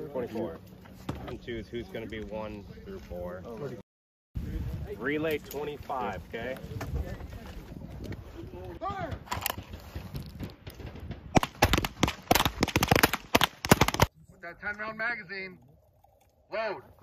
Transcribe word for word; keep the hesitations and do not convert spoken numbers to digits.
twenty-four. And choose who's going to be one through four. Relay twenty-five, okay? With that ten round magazine, load.